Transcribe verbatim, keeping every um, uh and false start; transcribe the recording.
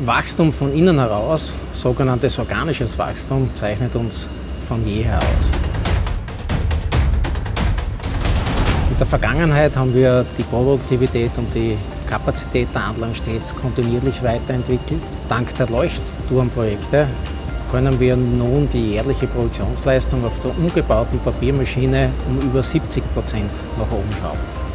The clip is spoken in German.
Wachstum von innen heraus, sogenanntes organisches Wachstum, zeichnet uns von jeher aus. In der Vergangenheit haben wir die Produktivität und die Kapazität der Anlagen stets kontinuierlich weiterentwickelt. Dank der Leuchtturmprojekte können wir nun die jährliche Produktionsleistung auf der umgebauten Papiermaschine um über siebzig Prozent nach oben schrauben.